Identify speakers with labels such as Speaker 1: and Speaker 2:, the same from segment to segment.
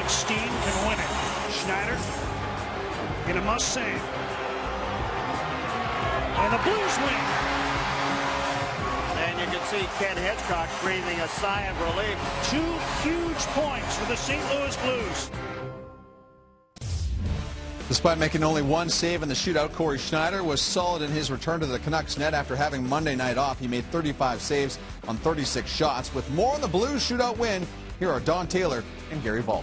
Speaker 1: Steen can win it. Schneider in a must-save. And the Blues win.
Speaker 2: And you can see Ken Hitchcock breathing a sigh of relief.
Speaker 1: 2 huge points for the St. Louis Blues.
Speaker 3: Despite making only 1 save in the shootout, Corey Schneider was solid in his return to the Canucks net after having Monday night off. He made 35 saves on 36 shots. With more on the Blues shootout win, here are Don Taylor and Gary Volk.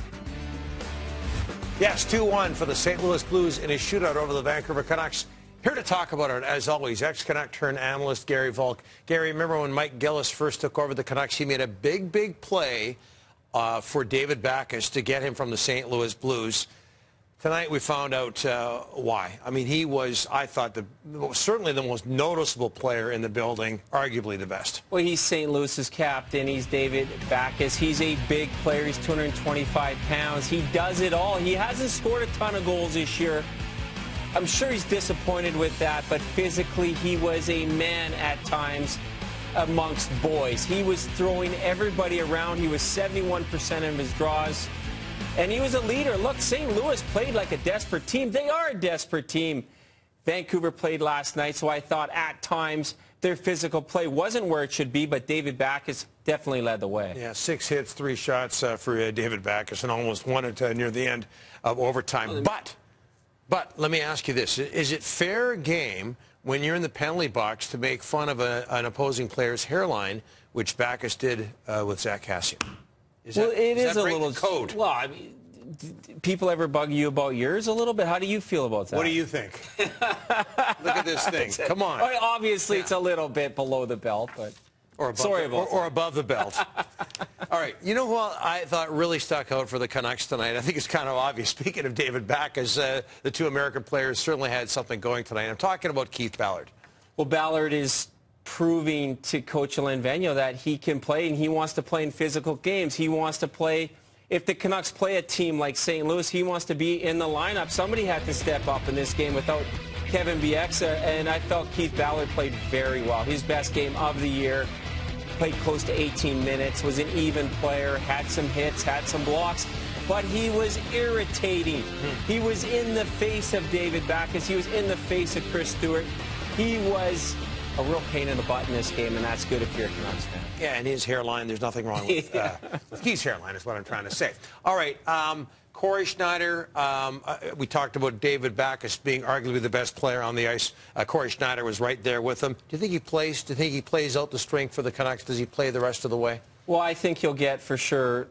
Speaker 4: Yes, 2-1 for the St. Louis Blues in a shootout over the Vancouver Canucks. Here to talk about it, as always, ex-Canuck turned analyst Gary Volk. Gary, remember when Mike Gillis first took over the Canucks, he made a big play for David Backes to get him from the St. Louis Blues. Tonight we found out why. I mean, he was, I thought, certainly the most noticeable player in the building, arguably the best.
Speaker 5: Well, he's St. Louis's captain. He's David Backes. He's a big player. He's 225 pounds. He does it all. He hasn't scored a ton of goals this year. I'm sure he's disappointed with that, but physically he was a man at times amongst boys. He was throwing everybody around. He was 71% of his draws. And he was a leader. Look, St. Louis played like a desperate team. They are a desperate team. Vancouver played last night, so I thought at times their physical play wasn't where it should be, but David Backes definitely led the way.
Speaker 4: Yeah, 6 hits, 3 shots for David Backes, and almost won it near the end of overtime. But let me ask you this. Is it fair game when you're in the penalty box to make fun of an opposing player's hairline, which Backes did with Zach Kassian?
Speaker 5: Well, it is a little
Speaker 4: code.
Speaker 5: Well, I mean, people ever bug you about yours a little bit? How do you feel about that?
Speaker 4: What do you think? Look at this thing. Come on.
Speaker 5: Obviously, it's a little bit below the belt, but
Speaker 4: or above the belt. All right. You know what I thought really stuck out for the Canucks tonight? I think it's kind of obvious. Speaking of David Backes, the 2 American players certainly had something going tonight. I'm talking about Keith Ballard.
Speaker 5: Well, Ballard is proving to Coach Alain Vigneault that he can play, and he wants to play in physical games. He wants to play. If the Canucks play a team like St. Louis, he wants to be in the lineup. Somebody had to step up in this game without Kevin Bieksa, and I felt Keith Ballard played very well. His best game of the year. Played close to 18 minutes, was an even player, had some hits, had some blocks, but he was irritating. He was in the face of David Backes. He was in the face of Chris Stewart. He was a real pain in the butt in this game, and that's good if you're a Canucks fan.
Speaker 4: Yeah, and his hairline, there's nothing wrong with, with Keith's hairline is what I'm trying to say. All right, Corey Schneider, we talked about David Backes being arguably the best player on the ice. Corey Schneider was right there with him. Do you think he plays? Do you think he plays out the strength for the Canucks? Does he play the rest of the way?
Speaker 5: Well, I think he'll get for sure.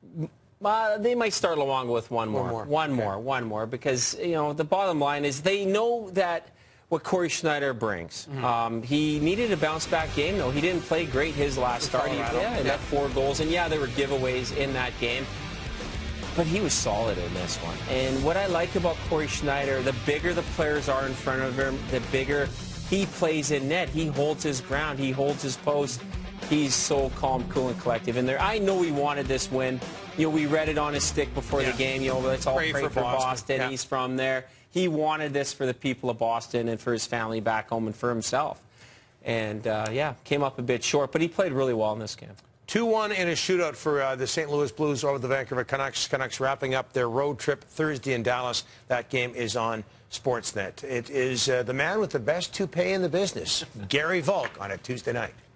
Speaker 5: They might start along with one more, because you know the bottom line is they know that what Corey Schneider brings. He needed a bounce-back game, though. He didn't play great his last start. He got 4 goals, and yeah, there were giveaways in that game. But he was solid in this one. And what I like about Corey Schneider, the bigger the players are in front of him, the bigger he plays in net. He holds his ground. He holds his post. He's so calm, cool, and collective in there. I know he wanted this win. You know, we read it on his stick before the game. You know, let's all pray for Boston. Yeah. He's from there. He wanted this for the people of Boston and for his family back home and for himself. And, yeah, came up a bit short, but he played really well in this game.
Speaker 4: 2-1 in a shootout for the St. Louis Blues over the Vancouver Canucks. Canucks wrapping up their road trip Thursday in Dallas. That game is on Sportsnet. It is the man with the best toupee in the business, Gary Volk, on a Tuesday night.